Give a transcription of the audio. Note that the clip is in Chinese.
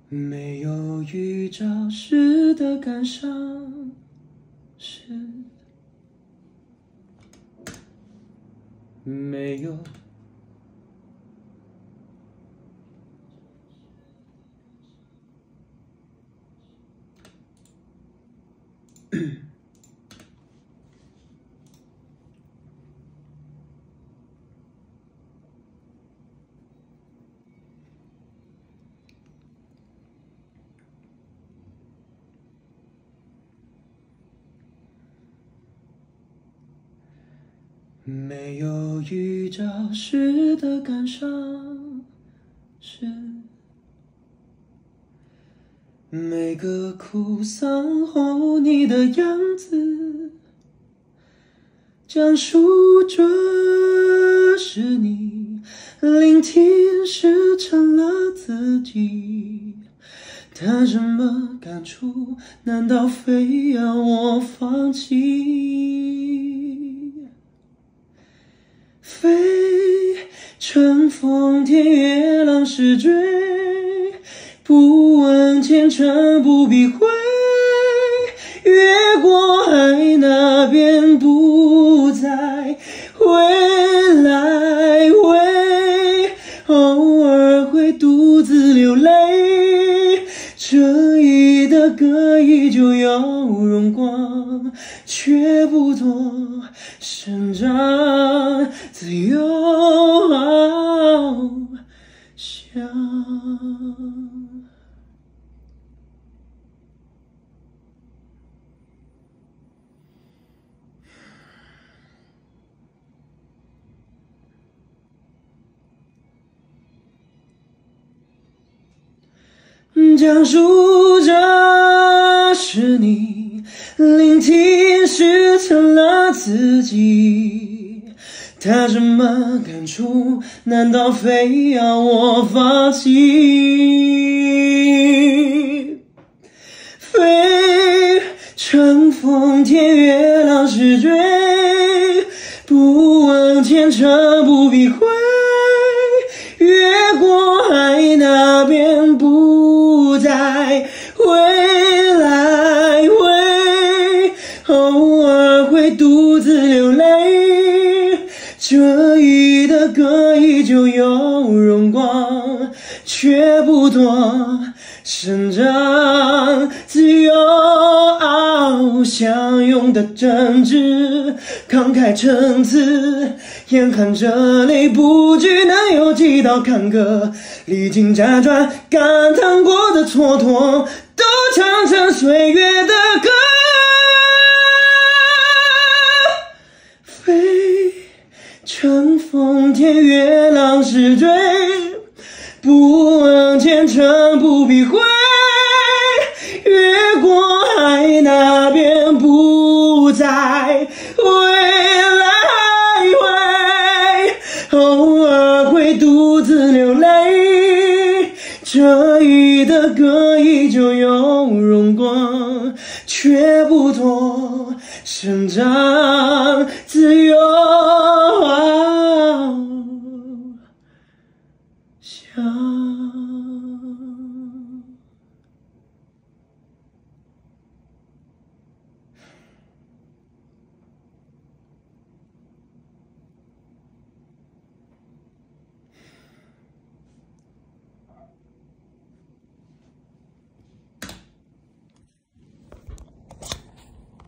没有预兆时的感伤，是没有。没有预兆时的感伤，是每个哭丧后你的样子，讲述着是你聆听时成了自己。他什么感触？难道非要我放弃？飞，乘风天月浪是追，不问前程不必回，越过海那边不再回来回，偶尔会独自流泪，这一的歌依旧有荣光，却不多生长自由想。讲述着是你聆听时成了自己，他什么感触？难道非要我放弃？飞，乘风天月浪是追，不问前程不必回，越过海那边不再回来回，偶尔会独自流泪，这一的歌依旧有荣光，却不多生长自由相拥的真挚，慷慨陈词，眼看着泪不惧能有几道坎坷，历经辗转感叹过的蹉跎，都唱成岁月的歌。飞，乘风天月浪是追，不问前程不必回，越过海那边不再回来回，偶尔会独自流泪，这一的歌依旧有荣光，却不多生长自由想。